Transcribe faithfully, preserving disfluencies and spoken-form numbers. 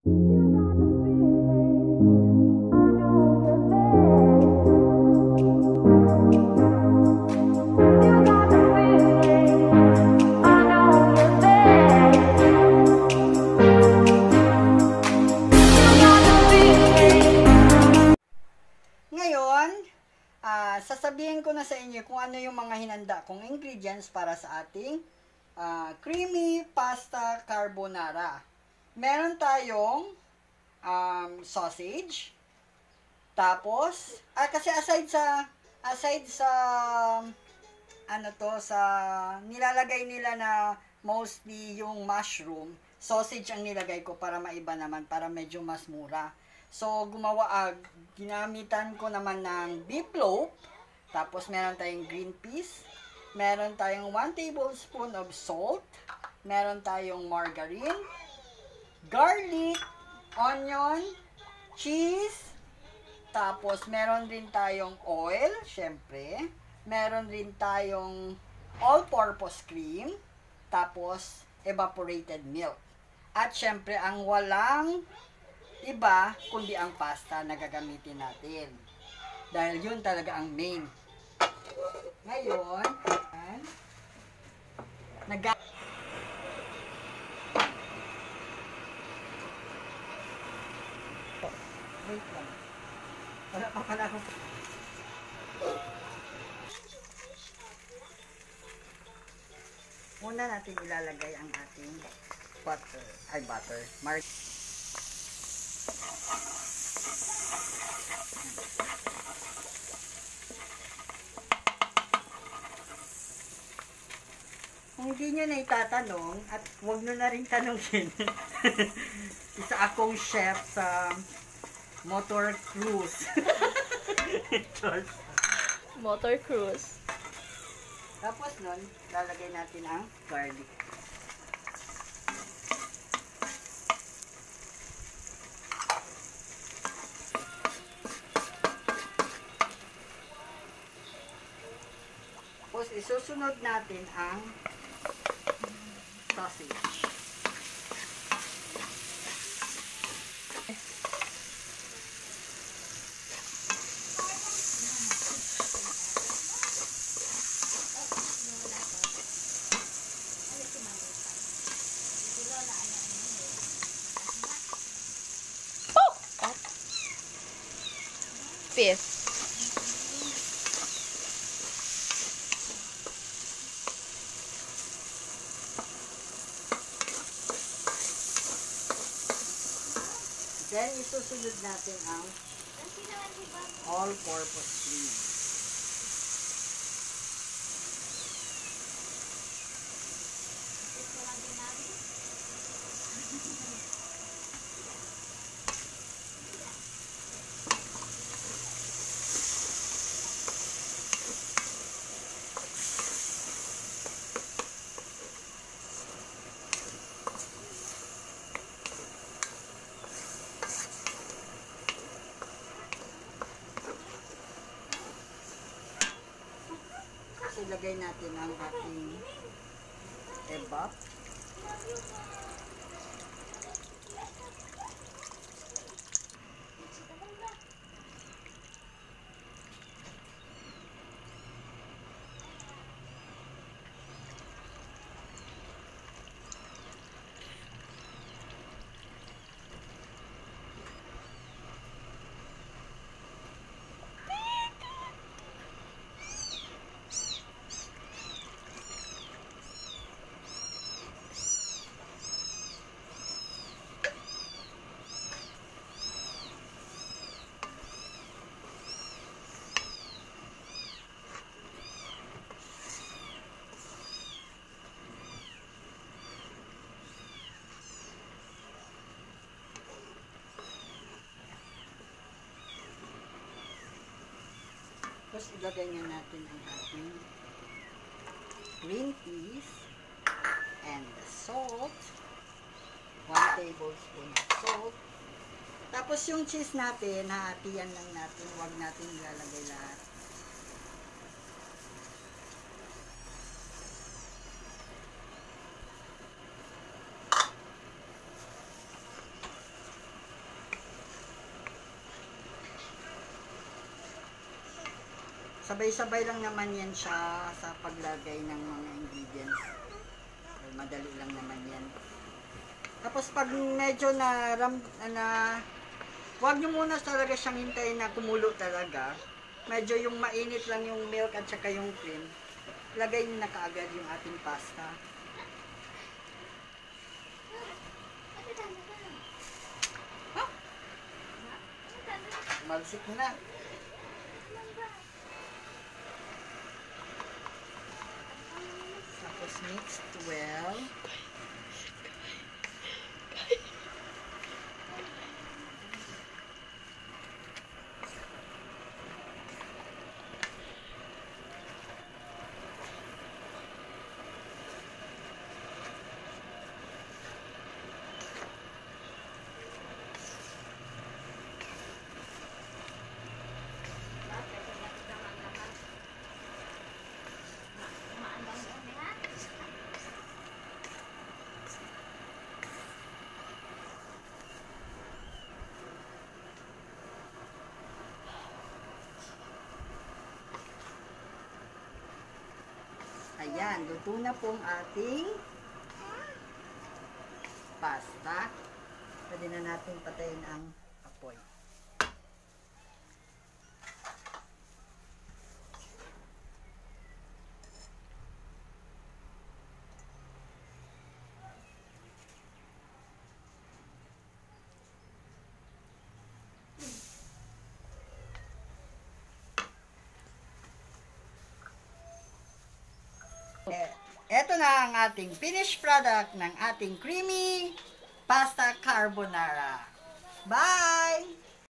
Uh, sasabihin ko na sa inyo kung ano yung mga hinanda kong ingredients para sa ating uh, creamy pasta carbonara. Meron tayong um, sausage. Tapos, ah, kasi aside sa aside sa ano to, sa nilalagay nila na mostly yung mushroom, sausage ang nilagay ko para maiba naman, para medyo mas mura. So, gumawa, ah, ginamitan ko naman ng beef loaf. Tapos, meron tayong green peas. Meron tayong one tablespoon of salt. Meron tayong margarine, garlic, onion, cheese. Tapos, meron rin tayong oil, syempre. Meron rin tayong all-purpose cream. Tapos, evaporated milk. At syempre, ang walang iba, kundi ang pasta na gagamitin natin. Dahil yun talaga ang main. Ngayon, nag wait lang. Wala pa pala ako. Una natin ilalagay ang ating butter. Ay, butter. Mar Kung hindi nyo na itatanong, at huwag nyo na rin tanongin, isa akong chef sa motor cruise. Motor cruise. Tapos nun, lalagay natin ang garlic. Tapos isusunod natin ang sausage. Fish. Then, isusunod natin ang all-purpose cream. Ilagay natin ang ating evap. Tapos ilagay nga natin ang ating green peas and the salt. one tablespoon of salt. Tapos yung cheese natin, hahatian lang natin. Huwag natin ilalagay lahat. Sabay-sabay lang naman yan siya sa paglagay ng mga ingredients. Madali lang naman yan. Tapos pag medyo na, ram, na huwag nyo muna talaga siyang hintayin na kumulo talaga. Medyo yung mainit lang yung milk at saka yung cream. Lagay nyo na kaagad yung ating pasta. Huh? Malsik na. Tapos mixed well. Ayan, luto na pong ating pasta. Pwede na natin patayin ang apoy. Ito na ang ating finished product ng ating creamy pasta carbonara.